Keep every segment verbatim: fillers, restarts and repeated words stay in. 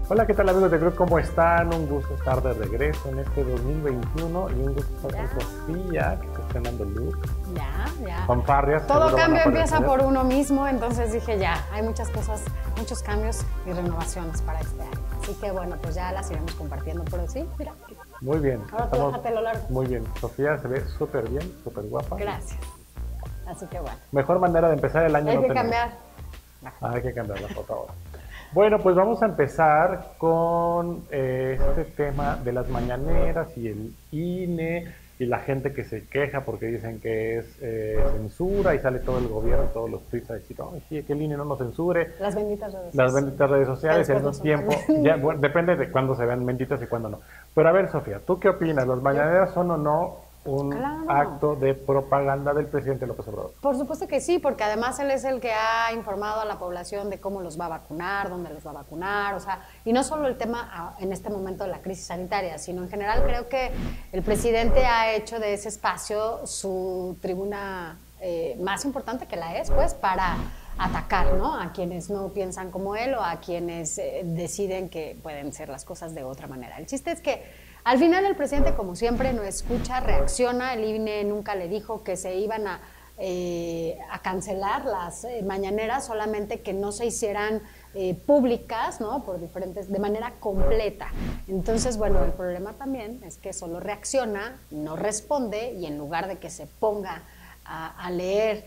Hola, ¿qué tal amigos de Club? ¿Cómo están? Un gusto estar de regreso en este dos mil veintiuno y un gusto estar con Sofía, que está estrenando look. Ya, ya. Fanfarrias. Todo cambio empieza por uno mismo, entonces dije ya, hay muchas cosas, muchos cambios y renovaciones para este año. Así que bueno, pues ya las iremos compartiendo, pero sí, mira. Muy bien. Ahora tú déjate lo largo. Muy bien. Sofía se ve súper bien, súper guapa. Gracias. Así que bueno. Mejor manera de empezar el año. Hay no que tenemos. cambiar. Ah, hay que cambiar la foto ahora. Bueno, pues vamos a empezar con eh, este tema de las mañaneras y el I N E y la gente que se queja porque dicen que es eh, censura y sale todo el gobierno, todos los tweets a decir, oh, sí, que el I N E no nos censure. Las benditas redes Las sociales. benditas redes sociales, en un tiempo, ya, bueno, depende de cuándo se vean benditas y cuándo no. Pero a ver, Sofía, ¿tú qué opinas? ¿Las mañaneras son o no un Claro. acto de propaganda del presidente López Obrador? Por supuesto que sí, porque además él es el que ha informado a la población de cómo los va a vacunar, dónde los va a vacunar, o sea, y no solo el tema en este momento de la crisis sanitaria, sino en general creo que el presidente ha hecho de ese espacio su tribuna eh, más importante que la es, pues, para atacar, ¿no? A quienes no piensan como él o a quienes eh, deciden que pueden ser las cosas de otra manera. El chiste es que al final el presidente, como siempre, no escucha, reacciona. El I N E nunca le dijo que se iban a, eh, a cancelar las eh, mañaneras, solamente que no se hicieran eh, públicas, ¿no? Por diferentes, de manera completa. Entonces, bueno, el problema también es que solo reacciona, no responde, y en lugar de que se ponga a, a leer,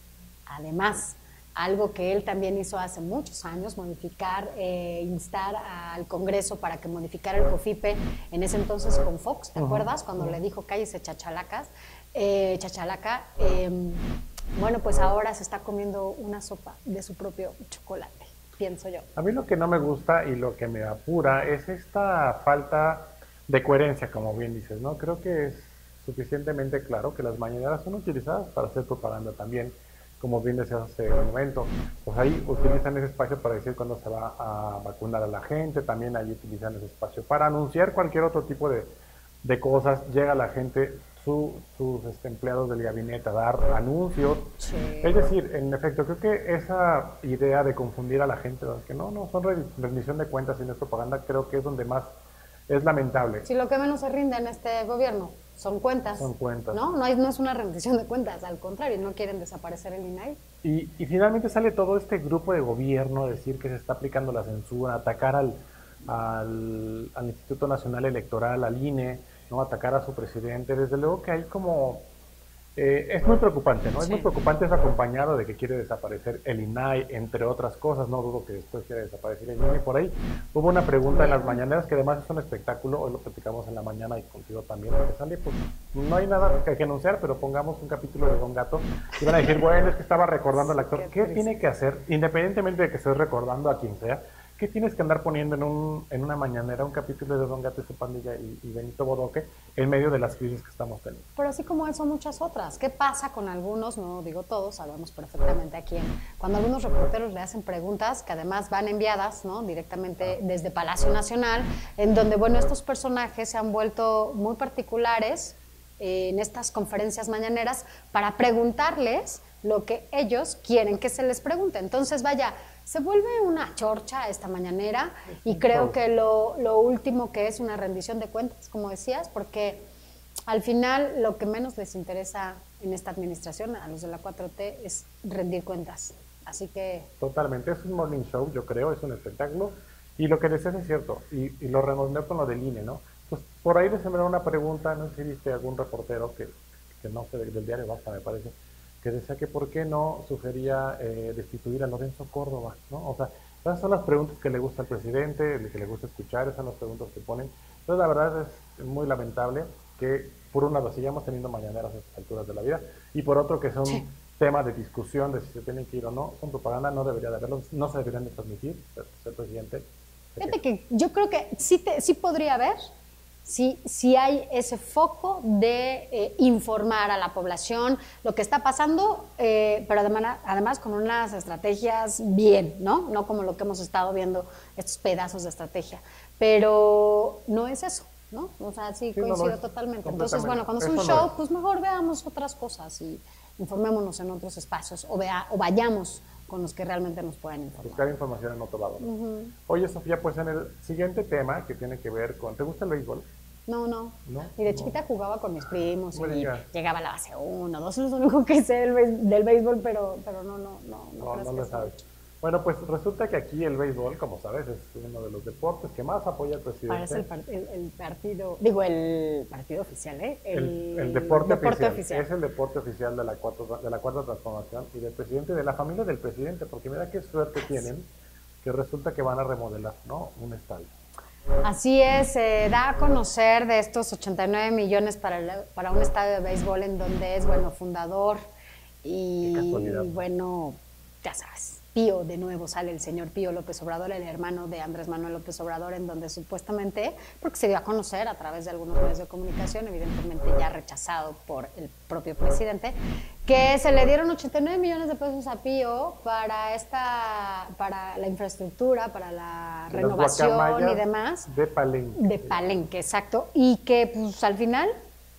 además, algo que él también hizo hace muchos años, modificar, eh, instar al Congreso para que modificara el COFIPE, en ese entonces con Fox, ¿te uh-huh. acuerdas? Cuando uh-huh. le dijo cállese chachalacas, eh, chachalaca, eh, bueno, pues ahora se está comiendo una sopa de su propio chocolate, pienso yo. A mí lo que no me gusta y lo que me apura es esta falta de coherencia, como bien dices, ¿no? Creo que es suficientemente claro que las mañaneras son utilizadas para hacer propaganda también, como bien decías hace un momento, pues ahí utilizan ese espacio para decir cuándo se va a vacunar a la gente, también ahí utilizan ese espacio para anunciar cualquier otro tipo de, de cosas, llega la gente, su, sus este, empleados del gabinete a dar anuncios, sí. Es decir, en efecto, creo que esa idea de confundir a la gente, que no, no son rendición de cuentas y no es propaganda, creo que es donde más es lamentable. Si lo que menos se rinde en este gobierno son cuentas. Son cuentas. ¿No? No, hay, no es una rendición de cuentas, al contrario, no quieren desaparecer el I N A I. Y, y finalmente sale todo este grupo de gobierno a decir que se está aplicando la censura, atacar al, al, al Instituto Nacional Electoral, al I N E, ¿no? Atacar a su presidente. Desde luego que hay como... Eh, es muy preocupante, ¿no? Sí. Es muy preocupante, es acompañado de que quiere desaparecer el I N A I, entre otras cosas. No dudo que después quiera desaparecer el I N A I. Por ahí hubo una pregunta en las mañaneras que además es un espectáculo, hoy lo platicamos en la mañana y contigo también, que sale, pues no hay nada que, que anunciar, pero pongamos un capítulo de Don Gato y van a decir, bueno, es que estaba recordando al actor. ¿Qué, ¿Qué tiene que hacer, independientemente de que estés recordando a quien sea, qué tienes que andar poniendo en, un, en una mañanera un capítulo de Don Gato y su pandilla y, y Benito Bodoque en medio de las crisis que estamos teniendo? Pero así como eso, muchas otras. ¿Qué pasa con algunos? No digo todos, sabemos perfectamente a quién. Cuando algunos reporteros le hacen preguntas que además van enviadas, ¿no? Directamente desde Palacio Nacional, en donde, bueno, estos personajes se han vuelto muy particulares eh, en estas conferencias mañaneras para preguntarles lo que ellos quieren que se les pregunte. Entonces, vaya, se vuelve una chorcha esta mañanera y creo que lo, lo último que es una rendición de cuentas, como decías, porque al final lo que menos les interesa en esta administración, a los de la cuatro T, es rendir cuentas. Así que... Totalmente, es un morning show, yo creo, es un espectáculo, y lo que decías es cierto, y, y lo redondeo con lo del I N E, ¿no? Pues por ahí les sembró una pregunta, no sé si viste algún reportero que, que no sé, del diario Basta, me parece, que decía que por qué no sugería eh, destituir a Lorenzo Córdoba, ¿no? O sea, esas son las preguntas que le gusta al presidente, que le gusta escuchar, esas son las preguntas que ponen. Entonces, la verdad es muy lamentable que, por un lado, sigamos teniendo mañaneras a estas alturas de la vida, y por otro, que son sí. temas de discusión de si se tienen que ir o no, son propaganda, no debería de haberlos, no se deberían de transmitir, el presidente. Fíjate que yo creo que sí, te, sí podría haber, Si, si hay ese foco de eh, informar a la población lo que está pasando, eh, pero además, además con unas estrategias bien, ¿no? No como lo que hemos estado viendo, estos pedazos de estrategia. Pero no es eso, ¿no? O sea, sí, sí coincido no, no, totalmente. Entonces, bueno, cuando es un show, no es. pues mejor veamos otras cosas y informémonos en otros espacios o, vea, o vayamos con los que realmente nos pueden informar. Buscar información en otro lado, ¿no? Uh-huh. Oye, Sofía, pues en el siguiente tema que tiene que ver con... ¿Te gusta el béisbol? No, no, ¿No? Y de No. chiquita jugaba con mis primos No me y digas. llegaba a la base uno, dos, es lo único que sé del, béis- del béisbol, pero, pero no, no, no. No, creas no que lo sí. sabes. Bueno, pues resulta que aquí el béisbol, como sabes, es uno de los deportes que más apoya el presidente. Parece el, par- el, el partido, digo, el partido oficial, ¿eh? El, el deporte, oficial. oficial. Es el deporte oficial de la, cuarta, de la cuarta transformación y del presidente y de la familia del presidente, porque mira qué suerte tienen que resulta que van a remodelar, ¿no? Un estadio. Así es, se da a conocer de estos ochenta y nueve millones para, el- para un estadio de béisbol en donde es, bueno, fundador y, Qué casualidad. y bueno, ya sabes, Pío, de nuevo sale el señor Pío López Obrador, el hermano de Andrés Manuel López Obrador, en donde supuestamente, porque se dio a conocer a través de algunos medios de comunicación, evidentemente ya rechazado por el propio presidente, que se le dieron ochenta y nueve millones de pesos a Pío para esta, para la infraestructura, para la Las renovación guacamayas y demás. De Palenque. De Palenque, exacto. Y que pues al final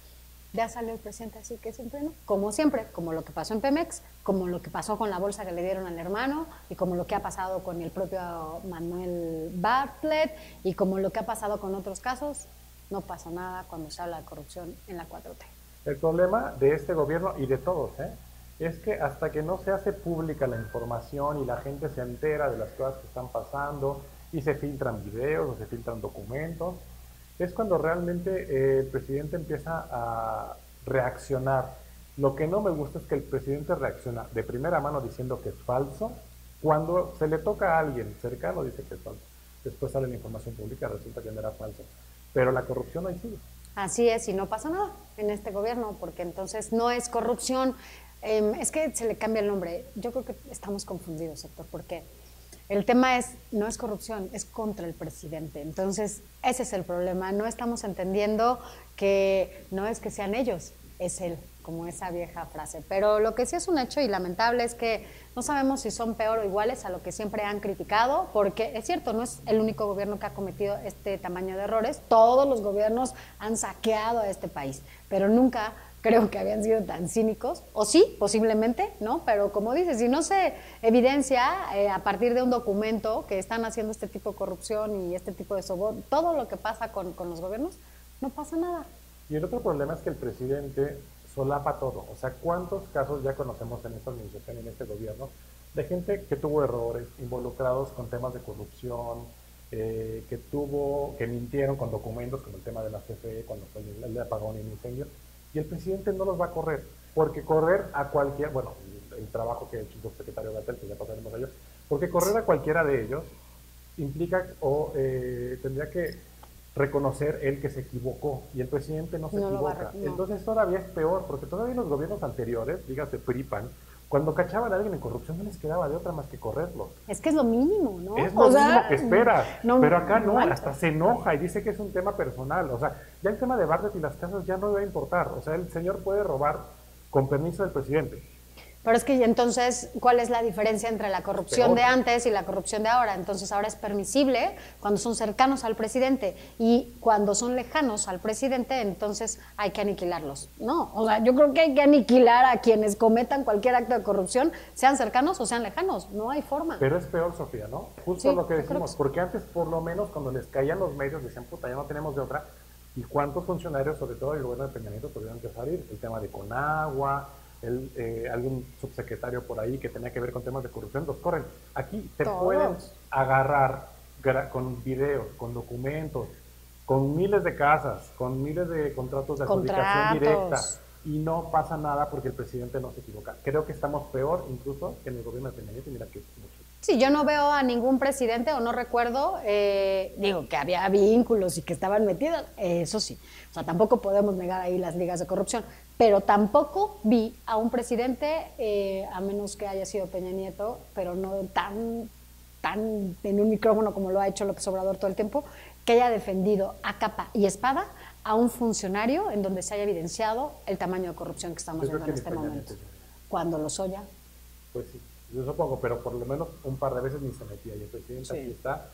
ya salió el presidente así que siempre no. Como siempre, como lo que pasó en Pemex, como lo que pasó con la bolsa que le dieron al hermano, y como lo que ha pasado con el propio Manuel Bartlett, y como lo que ha pasado con otros casos, no pasa nada cuando se habla de corrupción en la cuatro T. El problema de este gobierno y de todos, ¿eh? es que hasta que no se hace pública la información y la gente se entera de las cosas que están pasando y se filtran videos o se filtran documentos, es cuando realmente eh, el presidente empieza a reaccionar. Lo que no me gusta es que el presidente reacciona de primera mano diciendo que es falso, cuando se le toca a alguien cercano dice que es falso. Después sale la información pública, resulta que no era falso. Pero la corrupción ahí sigue. Así es, y no pasa nada en este gobierno, porque entonces no es corrupción, eh, es que se le cambia el nombre. Yo creo que estamos confundidos, Héctor, porque el tema es, no es corrupción, es contra el presidente. Entonces, ese es el problema. No estamos entendiendo que no es que sean ellos, es él, como esa vieja frase. Pero lo que sí es un hecho y lamentable es que no sabemos si son peor o iguales a lo que siempre han criticado, porque es cierto, no es el único gobierno que ha cometido este tamaño de errores. Todos los gobiernos han saqueado a este país, pero nunca creo que habían sido tan cínicos, o sí, posiblemente, ¿no? Pero como dices, si no se evidencia eh, a partir de un documento que están haciendo este tipo de corrupción y este tipo de soborno, todo lo que pasa con, con los gobiernos, no pasa nada. Y el otro problema es que el presidente solapa todo. O sea, ¿cuántos casos ya conocemos en esta administración y en este gobierno de gente que tuvo errores involucrados con temas de corrupción, eh, que tuvo, que mintieron con documentos como el tema de la C F E cuando fue el, el apagón y el incendio? Y el presidente no los va a correr, porque correr a cualquier, bueno, el trabajo que ha hecho el subsecretario Gatell, que ya pasaremos a ellos, porque correr a cualquiera de ellos implica o eh, tendría que reconocer él que se equivocó, y el presidente no se No lo va a equivoca. re- no. Entonces todavía es peor, porque todavía los gobiernos anteriores, dígase P R I, P A N, cuando cachaban a alguien en corrupción no les quedaba de otra más que correrlos. Es que es lo mínimo, ¿no? Es lo O sea, mínimo que esperas, no- pero acá no, no hay- hasta se enoja y dice que es un tema personal. O sea, ya el tema de Bartlett y las casas ya no le va a importar. O sea, el señor puede robar con permiso del presidente. Pero es que entonces, ¿cuál es la diferencia entre la corrupción Peor. de antes y la corrupción de ahora? Entonces ahora es permisible cuando son cercanos al presidente, y cuando son lejanos al presidente, entonces hay que aniquilarlos. No, o sea, yo creo que hay que aniquilar a quienes cometan cualquier acto de corrupción, sean cercanos o sean lejanos, no hay forma. Pero es peor, Sofía, ¿no? Justo Sí, lo que yo creo decimos, que sí. porque antes por lo menos cuando les caían los medios decían, puta, ya no tenemos de otra. ¿Y cuántos funcionarios, sobre todo el gobierno de Peña Nieto, tuvieron que salir? El tema de Conagua, el, eh, algún subsecretario por ahí que tenía que ver con temas de corrupción, los corren. Aquí te Todos. pueden agarrar gra- con videos, con documentos, con miles de casas, con miles de contratos de adjudicación directa, Contratos. y no pasa nada porque el presidente no se equivoca. Creo que estamos peor incluso que en el gobierno de Peña Nieto, y mira que mucho. Sí, yo no veo a ningún presidente, o no recuerdo, eh, digo, que había vínculos y que estaban metidos, eh, eso sí. O sea, tampoco podemos negar ahí las ligas de corrupción, pero tampoco vi a un presidente, eh, a menos que haya sido Peña Nieto, pero no tan, tan en un micrófono como lo ha hecho López Obrador todo el tiempo, que haya defendido a capa y espada a un funcionario en donde se haya evidenciado el tamaño de corrupción que estamos Yo creo viendo en que este ni Peña momento. Nieto. Cuando Lozoya, Pues sí, yo supongo, pero por lo menos un par de veces ni se metía, y el presidente Sí. aquí está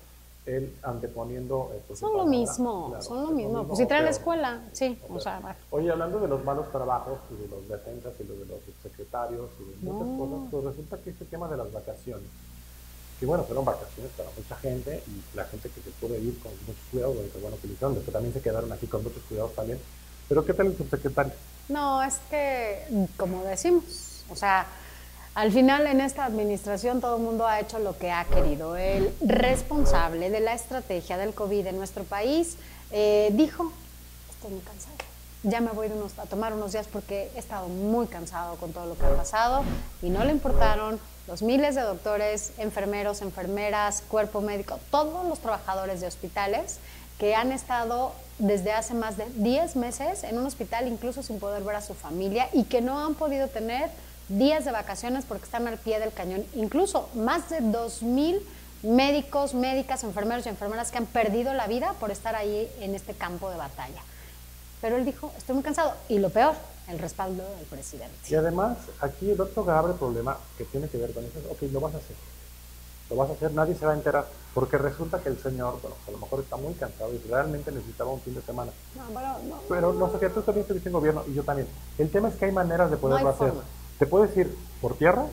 él anteponiendo... Eh, pues, son lo palabra, mismo, claro, son lo es mismo. Pues si trae la escuela, sí, o sea, bueno. Oye, hablando de los malos trabajos y de los defensas y de los secretarios y de muchas No. cosas, pues resulta que este tema de las vacaciones, que bueno, fueron vacaciones para mucha gente y la gente que se puede ir con muchos cuidados, que bueno, que lo hicieron, los que también se quedaron aquí con muchos cuidados también. Pero ¿qué tal el subsecretario? No, es que, como decimos, o sea, al final en esta administración todo el mundo ha hecho lo que ha querido. El responsable de la estrategia del COVID en nuestro país eh, dijo, estoy muy cansado, ya me voy de unos, a tomar unos días porque he estado muy cansado con todo lo que ha pasado, y no le importaron los miles de doctores, enfermeros, enfermeras, cuerpo médico, todos los trabajadores de hospitales que han estado desde hace más de diez meses en un hospital, incluso sin poder ver a su familia, y que no han podido tener días de vacaciones porque están al pie del cañón. Incluso más de dos mil médicos, médicas, enfermeros y enfermeras que han perdido la vida por estar ahí en este campo de batalla. Pero él dijo, estoy muy cansado. Y lo peor, el respaldo del presidente. Y además, aquí el otro grave problema que tiene que ver con eso es, ok, lo vas a hacer. Lo vas a hacer, nadie se va a enterar. Porque resulta que el señor, bueno, a lo mejor está muy cansado y realmente necesitaba un fin de semana. No, pero no. Pero no sé, que tú también estuviste en gobierno y yo también. El tema es que hay maneras de poderlo No hay hacer. forma. Te puedes ir por tierra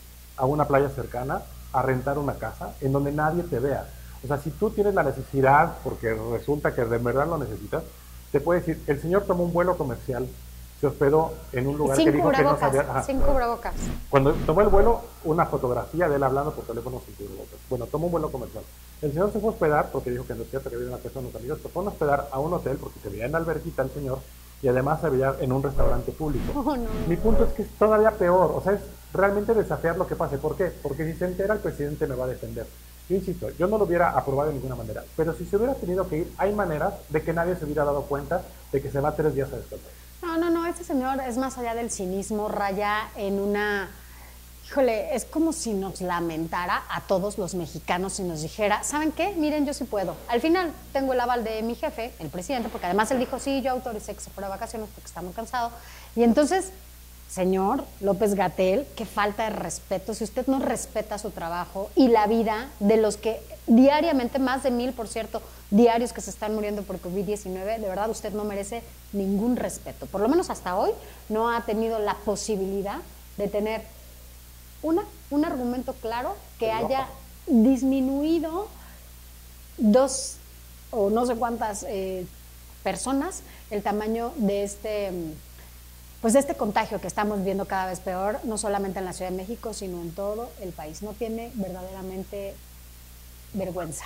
a una playa cercana, a rentar una casa en donde nadie te vea. O sea, si tú tienes la necesidad, porque resulta que de verdad lo necesitas, te puedes ir. El señor tomó un vuelo comercial, se hospedó en un lugar Sin que dijo que no cubrebocas, sabía. Ajá. sin cubrebocas. Cuando tomó el vuelo, una fotografía de él hablando por teléfono sin cubrebocas. Bueno, tomó un vuelo comercial. El señor se fue a hospedar, porque dijo que no es cierto, que había una casa con unos amigos, se fue a hospedar a un hotel porque se veía en la alberquita el señor y además se veía en un restaurante público. Oh, no. Mi punto es que es todavía peor, o sea, es realmente desafiar lo que pase. ¿Por qué? Porque si se entera, el presidente me va a defender. Yo insisto, yo no lo hubiera aprobado de ninguna manera, pero si se hubiera tenido que ir, hay maneras de que nadie se hubiera dado cuenta de que se va tres días a descansar. No, no, no, este señor es más allá del cinismo, raya en una... Híjole, es como si nos lamentara a todos los mexicanos y nos dijera, ¿saben qué? Miren, yo sí puedo. Al final tengo el aval de mi jefe, el presidente, porque además él dijo, sí, yo autoricé que se fuera de vacaciones porque está muy cansado. Y entonces, señor López-Gatell, qué falta de respeto. Si usted no respeta su trabajo y la vida de los que diariamente, más de mil, por cierto, diarios que se están muriendo por COVID diecinueve, de verdad usted no merece ningún respeto. Por lo menos hasta hoy no ha tenido la posibilidad de tener Una, un argumento claro que haya disminuido dos o no sé cuántas eh, personas el tamaño de este, pues de este contagio que estamos viendo cada vez peor, no solamente en la Ciudad de México, sino en todo el país. No tiene verdaderamente vergüenza.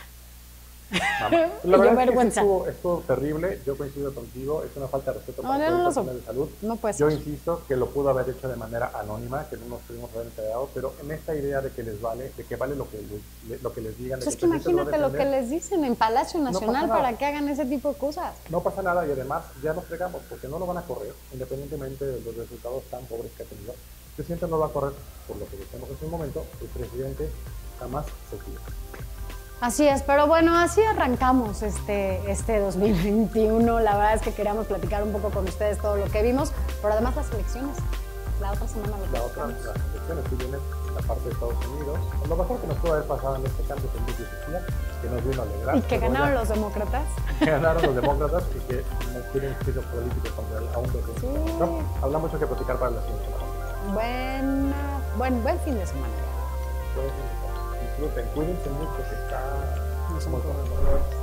La verdad es que vergüenza. estuvo, estuvo terrible, yo coincido contigo, es una falta de respeto No, para no, no, el personal no, de salud. no puede Yo ser. insisto que lo pudo haber hecho de manera anónima, que no nos pudimos haber enterado, pero en esta idea de que les vale, de que vale lo que les, lo que les digan. Pues de es que el presidente imagínate va a lo que defender. les dicen en Palacio Nacional nada. para que hagan ese tipo de cosas. No pasa nada y además ya nos fregamos porque no lo van a correr, independientemente de los resultados tan pobres que ha tenido. El presidente no va a correr, por lo que decíamos hace un momento, el presidente jamás se equivoca. Así es, pero bueno, así arrancamos este, este dos mil veintiuno. La verdad es que queríamos platicar un poco con ustedes todo lo que vimos, pero además las elecciones. La otra semana lo La otra, las elecciones que vienen, la parte de Estados Unidos. Lo mejor que nos pudo haber pasado en este caso con Luis Cecilia, que nos vino a alegrar. Y que ganaron los demócratas. Que ganaron los demócratas y que no tienen juicio político contra él aún. Sí. No, habrá mucho que platicar para la siguiente semana. Buena, buen, buen fin de semana. Disfruten, cuídense mucho que está... No se me ocurre.